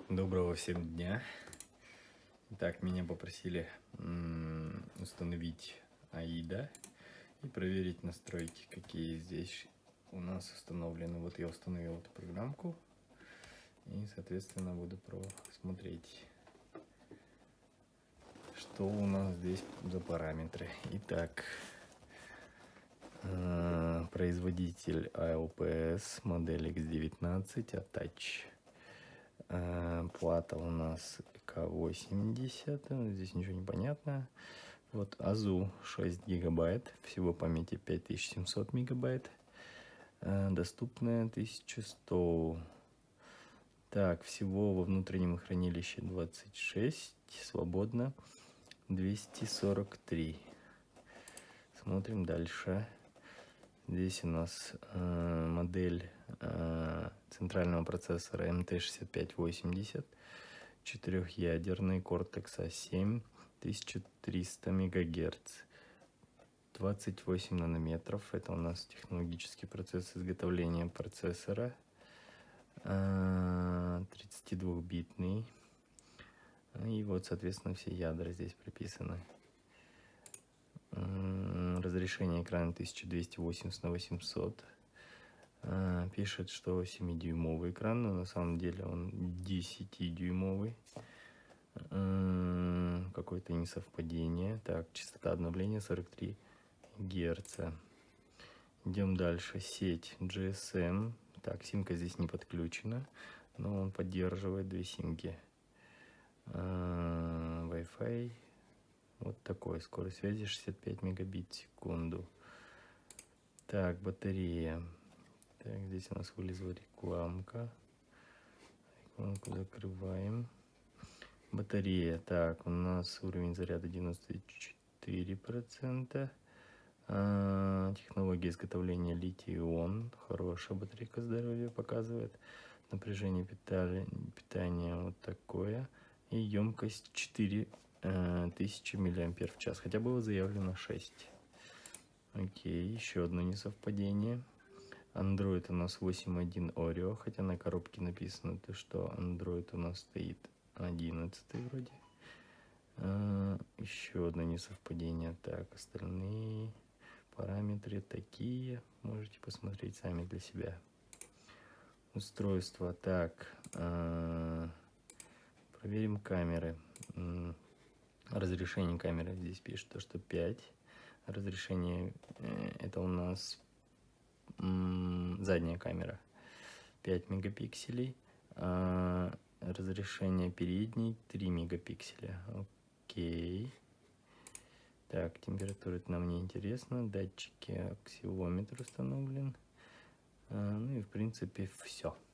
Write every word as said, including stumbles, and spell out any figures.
Доброго всем дня. Итак, меня попросили установить аида и проверить настройки, какие здесь у нас установлены. Вот я установил эту программку и, соответственно, буду посмотреть, что у нас здесь за параметры. Итак, производитель эй эл пи эс, модель икс девятнадцать, Attach. Плата у нас ка восемьдесят, здесь ничего не понятно. Вот азу шесть гигабайт, всего памяти пять тысяч семьсот мегабайт, доступная тысяча сто. Так, всего во внутреннем хранилище двадцать шесть, свободно двести сорок три. Смотрим дальше. Здесь у нас э, модель э, центрального процессора эм тэ шестьдесят пять восемьдесят, четырехъядерный Cortex а семь, тысяча триста мегагерц, двадцать восемь нанометров. Это у нас технологический процесс изготовления процессора, э, тридцатидвухбитный. И вот, соответственно, все ядра здесь прописаны. Разрешение экрана тысяча двести восемьдесят на восемьсот. Пишет, что семидюймовый экран, но на самом деле он десятидюймовый. Какое-то несовпадение. Так, частота обновления сорок три герца. Идем дальше. Сеть джи эс эм. Так, симка здесь не подключена, но он поддерживает две симки. Wi-Fi. Вот такой, скорость связи шестьдесят пять мегабит в секунду. Так, батарея. Так, здесь у нас вылезла рекламка. Рекламку закрываем. Батарея. Так, у нас уровень заряда девяносто четыре процента. А, технология изготовления литий-ион. Хорошая батарейка здоровья показывает. Напряжение питания, питания вот такое. И емкость четыре тысячи миллиампер в час, хотя было заявлено шесть. Окей, еще одно несовпадение. Android у нас восемь точка один Oreo, хотя на коробке написано, то, что Android у нас стоит одиннадцатый вроде. А, еще одно несовпадение. Так, остальные параметры такие. Можете посмотреть сами для себя. Устройство. Так, а, проверим камеры. Разрешение камеры здесь пишет то, что пять. Разрешение э, это у нас м, задняя камера пять мегапикселей. А разрешение передней три мегапикселя. Окей. Так, температура это нам не интересно. Датчики аксиометр установлен. А, ну и в принципе все.